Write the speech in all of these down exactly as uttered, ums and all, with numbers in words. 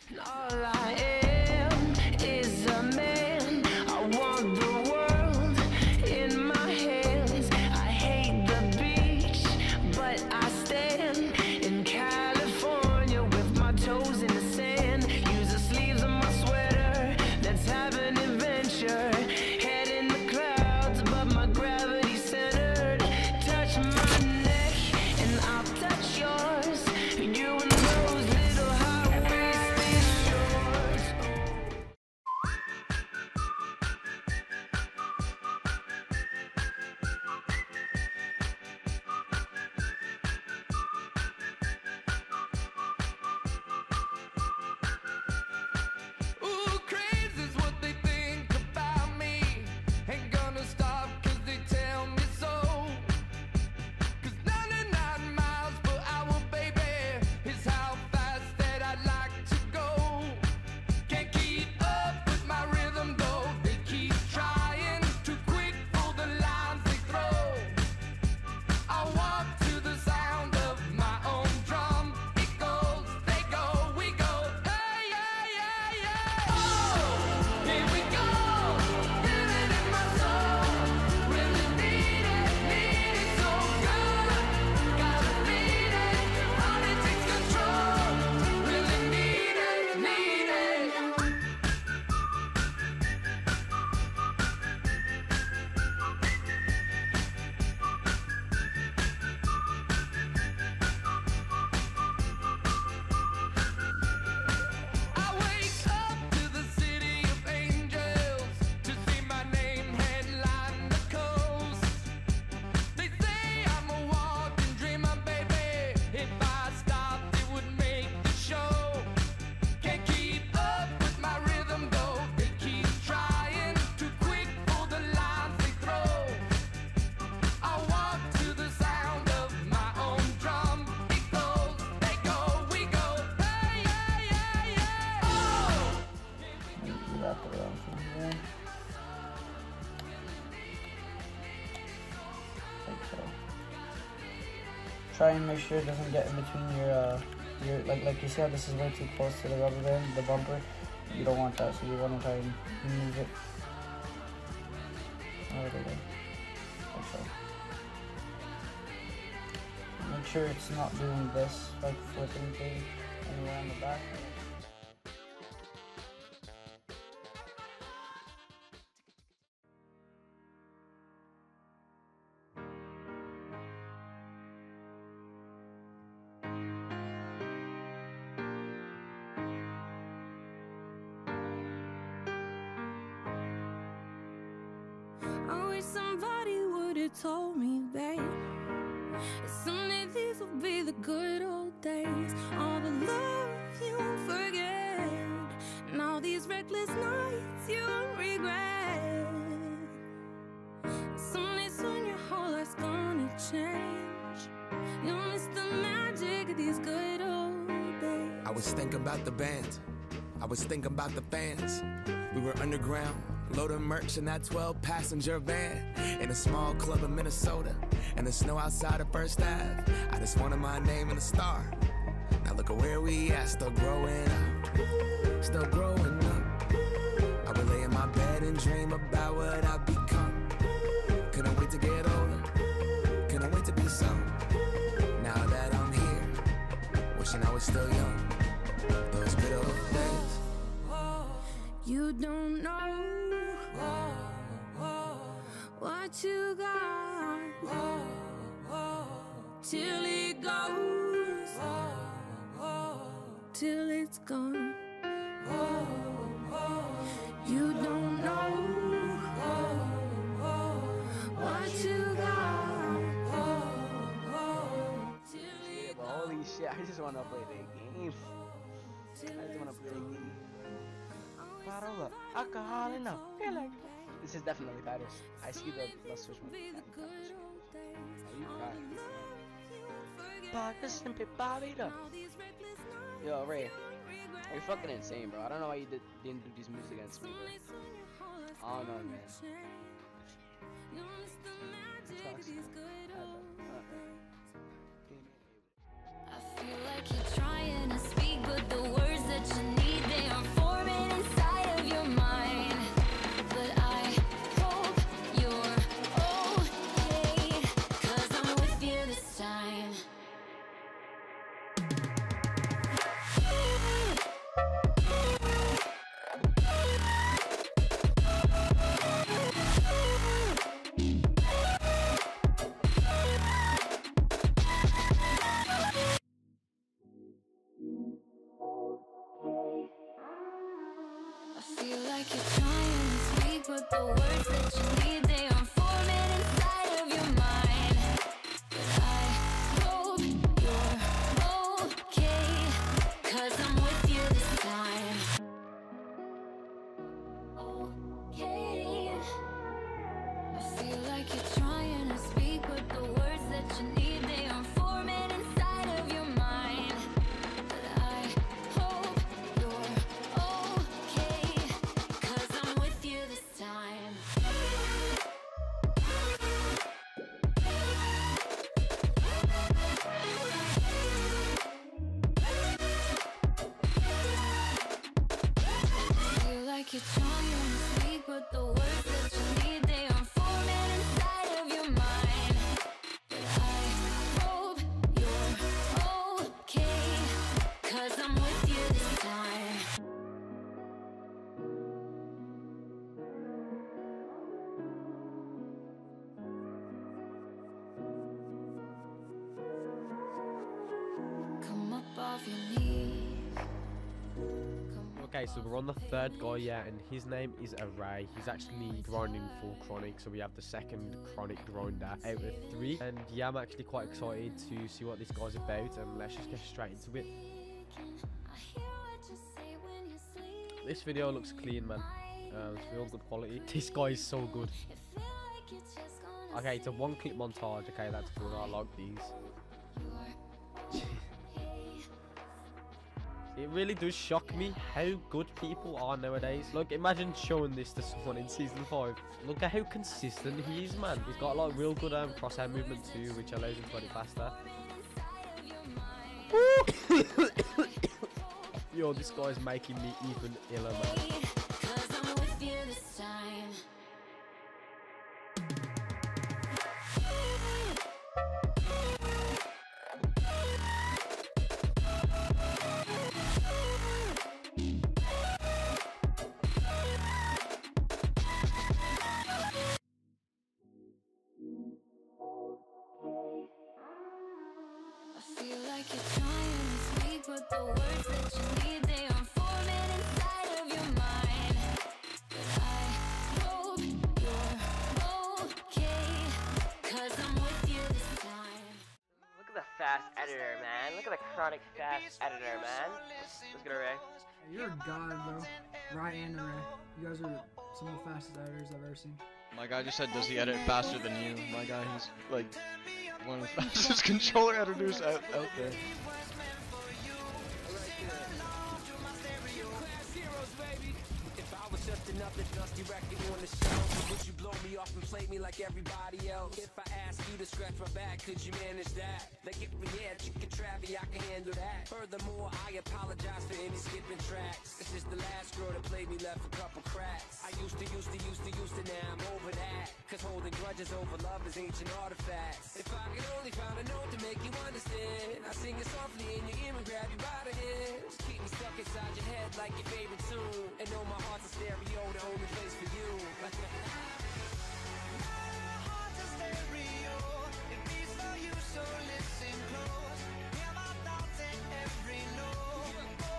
All I am is a man. I want the world in my hands. I hate the beach, but I stand in California with my toes in the sand. Use the sleeves of my sweater. Let's have an adventure. Head in the clouds, but my gravity centered. Touch my neck and I'll touch yours. You and those little high-waisted shorts. Ooh, crazy's what they think about me. Ain't gonna stop 'cause they tell me so. 'Cause ninety-nine miles per hour, baby, is how fast that I'd like to go. Can't keep up with my rhythm though. They keep trying, too quick for the lines they throw. I walk to the sound of my own drum. It goes, they go, we go. Hey, yeah, yeah, yeah. Oh, here we go. Feel it in my soul. Really need it, need it so good. Gotta beat it. All it takes control. Really need it, need it. I wake up to the city of angels to see my name headline the coast. They say I'm a walking dreamer, baby. If I stopped, it would make the show. Can't keep up with my rhythm though. They keep trying, too quick for the lines they throw. I walk to the sound of my own drum. It goes, they go, we go. Hey, yeah, yeah, yeah. Oh. You wrap it around from here. Like so. Try and make sure it doesn't get in between your, uh, your like, like you see how this is way too close to the rubber band, the bumper. You don't want that, so you want to try and move it out of the way. Like so. Make sure it's not doing this, like flipping thing anywhere on the back. I wish somebody would have told me, babe, that someday these will be the good old days. All the love you won't forget, and all these reckless nights you won't regret. Someday soon your whole life's gonna change. You'll miss the magic of these good old days. I was thinking about the band, I was thinking about the fans. We were underground, loading merch in that twelve passenger van, in a small club in Minnesota, and the snow outside of First Ave. I just wanted my name and a star. Now look at where we at, still growing up, still growing up. I would lay in my bed and dream about what I've become. Couldn't wait to get older, couldn't wait to be some. Now that I'm here, wishing I was still young. Those good old days. You don't know what you got till it goes, till it's gone. You don't know what you got till it But holy shit, I just want to play the game. I just want to play the game. Bottle up, alcohol enough. Feel like this is definitely Paris. I see the let's switch one. Are you crying? Parker simply Bobby up. Yo, Ray, you're fucking insane, bro. I don't know why you did, didn't do these moves against me, bro. I don't know, man. I feel like you're trying to speak, but the words that you need like you're trying to speak, but the words that you need, they aren't forming inside of your mind. But I hope you're okay, 'cause I'm with you this time. Okay. I feel like you're trying to speak, but the words that you need, they aren't forming inside of your mind. But I hope you're okay, 'cause I'm with you this time. Feel like you're trying to speak, but the words that you need, they aren't forming inside of your mind. But I hope you're okay, 'cause I'm with you this time. Come up off your knees. Come Okay, so we're on the third guy, yeah, and his name is Array. He's actually grinding full chronic, so we have the second chronic grinder out of three. And yeah, I'm actually quite excited to see what this guy's about, and let's just get straight into it. I hear what you say when you sleep. This video looks clean, man. Um, it's real good quality. This guy is so good. It feel like you're just gonna Okay, it's a one clip montage. Okay, that's good. I like these. It really does shock me how good people are nowadays. Like, imagine showing this to someone in season five. Look at how consistent he is, man. He's got like real good um, crosshair movement too, which allows him to run it faster. Yo, this guy's making me even iller, man. 'cause I'm with you this time. I feel like you're trying to speak, but the words that you need, they aren't forming inside of your mind. But I hope you're okay, 'cause I'm with you this time. Look at the fast editor, man. Look at the chronic fast editor, man. Let's get Array. Hey, you're a god, bro. Ryan and Ray. You guys are some of the fastest editors I've ever seen. My guy just said, does he edit faster than you? My guy, he's like one of the fastest controller editors out, out there. If I was just another dusty record on the shelf, would you blow me off and play me like everybody else? If I asked you to scratch my back, could you manage that? Like if we had chicken Travie, I can handle that. Furthermore, I apologize for any skipping tracks. This is the last girl that played me, left a couple cracks. I used to, used to, used to, used to, now I'm over that. Cause holding grudges over love is ancient artifacts. If I could only find a note to make you understand, I sing it softly in your ear and grab you by the hands. Keep me stuck inside your head like your favorite tune, and know my heart's a stereo, the only place for you. My heart's a stereo, it beats for you, so listen close. Hear my thoughts in every note.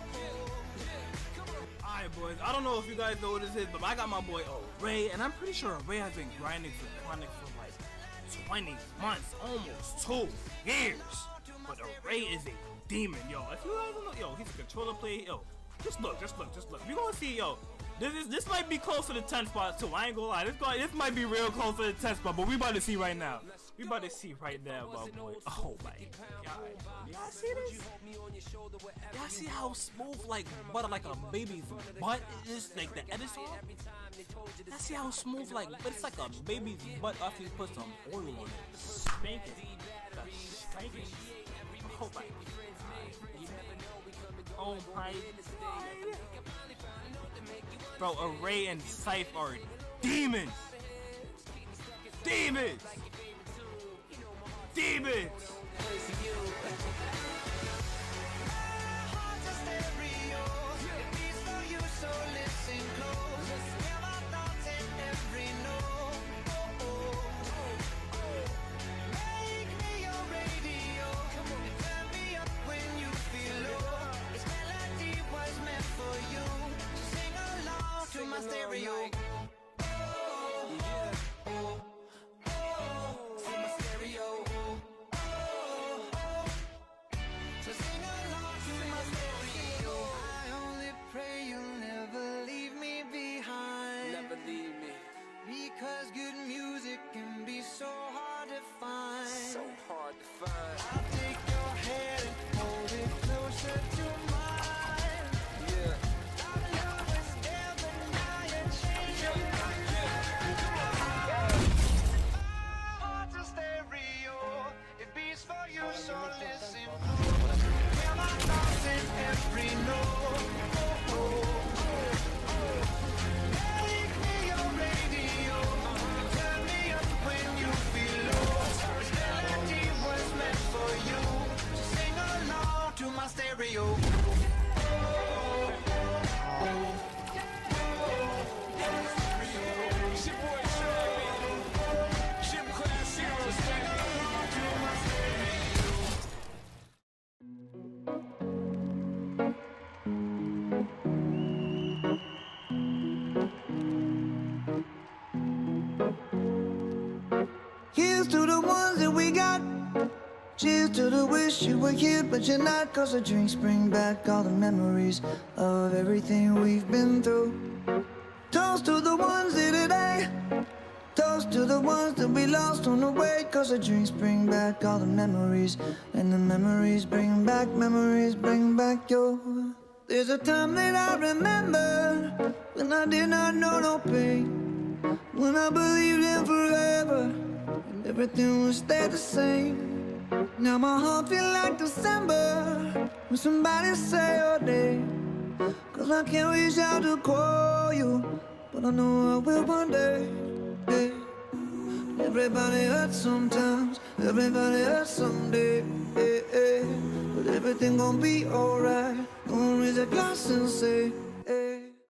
Alright, boys, I don't know if you guys know what this is, but I got my boy Array, and I'm pretty sure Array has been grinding for chronic for like twenty months, almost two years. But Array is a demon, yo. If you guys don't know, yo, he's a controller player, yo. Just look, just look, just look. You're gonna see, yo. This is this might be close to the tenth spot too. I ain't gonna lie. This guy, this might be real close to the tenth spot, but we about to see right now. We about to see right now, my boy. Oh my god. Y'all see this? Y'all see how smooth like butter like a baby's butt is, like the edit on? Y'all see how smooth like, but it's like a baby's butt after you put some oil on it. Spank it. Spank it. Oh my god. Oh my god. Bro, Array and Scythe are demons! Demons! Demons! My stereo Cheers to the wish you were here, but you're not. Cause the drinks bring back all the memories of everything we've been through. Toast to the ones here today. Toast to the ones that we lost on the way. Cause the drinks bring back all the memories. And the memories bring back, memories bring back your. There's a time that I remember when I did not know no pain, when I believed in forever and everything would stay the same. Now my heart feel like December when somebody say your name. Cause I can't reach out to call you, but I know I will one day. Yeah. Everybody hurts sometimes, everybody hurts someday. Yeah, yeah. But everything gon' be alright. Gonna raise a glass and say